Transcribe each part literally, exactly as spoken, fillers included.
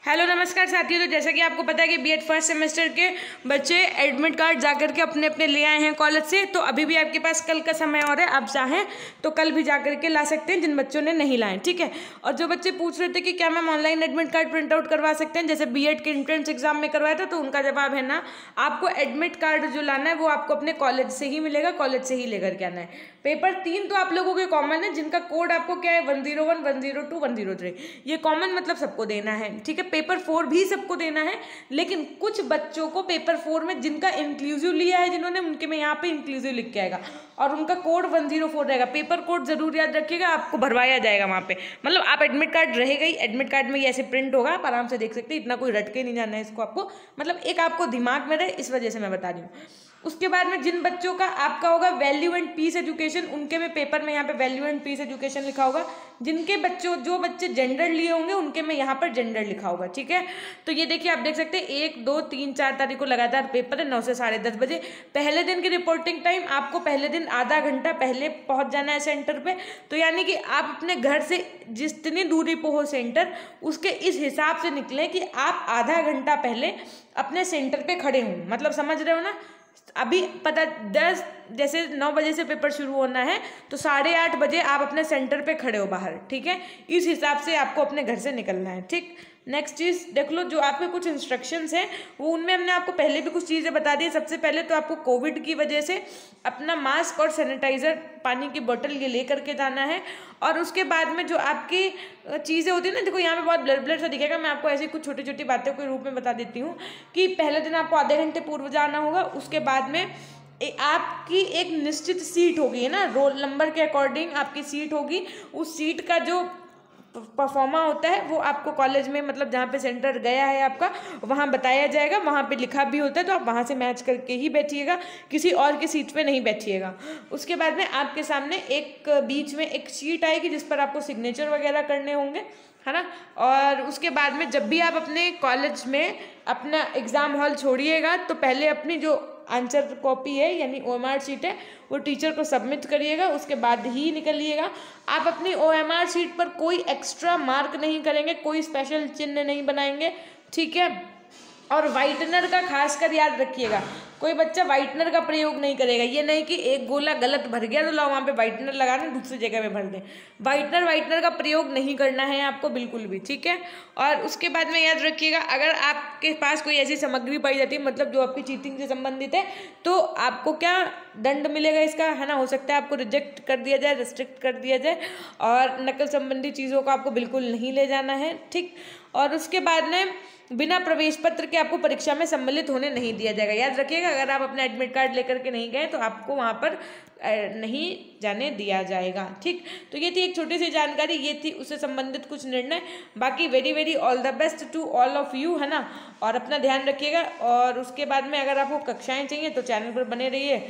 Hello नमस्कार साथियों। तो जैसा कि आपको पता है कि बीएड फर्स्ट सेमेस्टर के बच्चे एडमिट कार्ड जाकर के अपने अपने ले आए हैं कॉलेज से। तो अभी भी आपके पास कल का समय और है, आप चाहें तो कल भी जाकर के ला सकते हैं जिन बच्चों ने नहीं लाए, ठीक है। और जो बच्चे पूछ रहे थे कि क्या ma'am online admit card print out करवा सकते हैं, जैसे बीएड के एंट्रेंस एग्जाम में करवाया था, तो उनका जवाब है ना। आपको एडमिट कार्ड जो लाना है वो आपको अपने कॉलेज से ही मिलेगा, कॉलेज से ही लेकर के आना है। पेपर तीन तो आप लोगों के कॉमन है, जिनका कोड आपको क्या है one zero one one zero two one zero three, ये कॉमन मतलब सबको देना है, ठीक है। पेपर फोर भी सबको देना है, लेकिन कुछ बच्चों को पेपर फोर में जिनका इंक्लूसिव लिया है जिन्होंने, उनके में यहाँ पे इंक्लूसिव लिख के आएगा और उनका कोड वन जीरो फोर रहेगा। पेपर कोड जरूर याद रखिएगा, आपको भरवाया जाएगा वहाँ पे। मतलब आप एडमिट कार्ड रहेगा ही, एडमिट कार्ड में ये ऐसे प्रिंट होगा, आप आराम से देख सकते हैं, इतना कोई रट के नहीं जाना है इसको आपको, मतलब एक आपको दिमाग में रहे, इस वजह से मैं बता रही हूँ। उसके बाद में जिन बच्चों का आपका होगा वैल्यू एंड पीस एजुकेशन, उनके में पेपर में यहाँ पे वैल्यू एंड पीस एजुकेशन लिखा होगा। जिनके बच्चों जो बच्चे जेंडर लिए होंगे उनके में यहाँ पर जेंडर लिखा होगा, ठीक है। तो ये देखिए आप देख सकते हैं एक दो तीन चार तारीख को लगातार पेपर है, नौ से साढ़े दस बजे। पहले दिन की रिपोर्टिंग टाइम आपको पहले दिन आधा घंटा पहले पहुँच जाना है सेंटर पे। तो यानी कि आप अपने घर से जितनी दूरी पर हो सेंटर, उसके इस हिसाब से निकले कि आप आधा घंटा पहले अपने सेंटर पे खड़े हों। मतलब समझ रहे हो ना। अभी पता दस जैसे नौ बजे से पेपर शुरू होना है, तो साढ़े आठ बजे आप अपने सेंटर पे खड़े हो बाहर, ठीक है। इस हिसाब से आपको अपने घर से निकलना है, ठीक। नेक्स्ट चीज़ देख लो, जो आपके कुछ इंस्ट्रक्शंस हैं वो उनमें हमने आपको पहले भी कुछ चीज़ें बता दी। सबसे पहले तो आपको कोविड की वजह से अपना मास्क और सैनिटाइज़र, पानी की बोतल ये ले करके जाना है। और उसके बाद में जो आपकी चीज़ें होती है ना, देखो यहाँ पे बहुत ब्लर ब्लर सा दिखेगा, मैं आपको ऐसी कुछ छोटी छोटी बातों के रूप में बता देती हूँ कि पहले दिन आपको आधे घंटे पूर्व जाना होगा। उसके बाद में ए, आपकी एक निश्चित सीट होगी, है ना, रोल नंबर के अकॉर्डिंग आपकी सीट होगी। उस सीट का जो परफॉर्मा होता है वो आपको कॉलेज में, मतलब जहाँ पे सेंटर गया है आपका, वहाँ बताया जाएगा, वहाँ पे लिखा भी होता है, तो आप वहाँ से मैच करके ही बैठिएगा, किसी और की सीट पे नहीं बैठिएगा। उसके बाद में आपके सामने एक बीच में एक शीट आएगी जिस पर आपको सिग्नेचर वगैरह करने होंगे, है ना। और उसके बाद में जब भी आप अपने कॉलेज में अपना एग्ज़ाम हॉल छोड़िएगा, तो पहले अपनी जो आंसर कॉपी है यानी ओ एम आर शीट है वो टीचर को सबमिट करिएगा, उसके बाद ही निकलिएगा। आप अपनी ओ एम आर शीट पर कोई एक्स्ट्रा मार्क नहीं करेंगे, कोई स्पेशल चिन्ह नहीं बनाएंगे, ठीक है। और वाइटनर का खासकर याद रखिएगा, कोई बच्चा वाइटनर का प्रयोग नहीं करेगा। ये नहीं कि एक गोला गलत भर गया तो लाओ वहाँ पे वाइटनर लगाने दूसरी जगह पे भर दें। वाइटनर वाइटनर का प्रयोग नहीं करना है आपको बिल्कुल भी, ठीक है। और उसके बाद में याद रखिएगा, अगर आपके पास कोई ऐसी सामग्री पाई जाती है, मतलब जो आपकी चीटिंग से संबंधित है, तो आपको क्या दंड मिलेगा इसका, है ना। हो सकता है आपको रिजेक्ट कर दिया जाए, रिस्ट्रिक्ट कर दिया जाए। और नकल संबंधी चीज़ों को आपको बिल्कुल नहीं ले जाना है, ठीक। और उसके बाद में बिना प्रवेश पत्र के आपको परीक्षा में सम्मिलित होने नहीं दिया जाएगा। याद रखिएगा, अगर आप अपना एडमिट कार्ड लेकर के नहीं गए तो आपको वहाँ पर नहीं जाने दिया जाएगा, ठीक। तो ये थी एक छोटी सी जानकारी, ये थी उससे संबंधित कुछ निर्णय। बाकी very very all the best to all of you, है ना। और अपना ध्यान रखिएगा। और उसके बाद में अगर आपको कक्षाएँ चाहिए तो चैनल पर बने रहिए।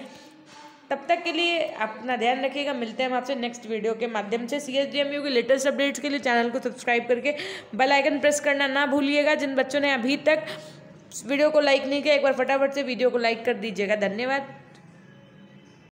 तब तक के लिए अपना ध्यान रखिएगा। मिलते हैं हम आपसे नेक्स्ट वीडियो के माध्यम से। C S D M U के लेटेस्ट अपडेट्स के लिए चैनल को सब्सक्राइब करके बेल आइकन प्रेस करना ना भूलिएगा। जिन बच्चों ने अभी तक वीडियो को लाइक नहीं किया, एक बार फटाफट से वीडियो को लाइक कर दीजिएगा। धन्यवाद।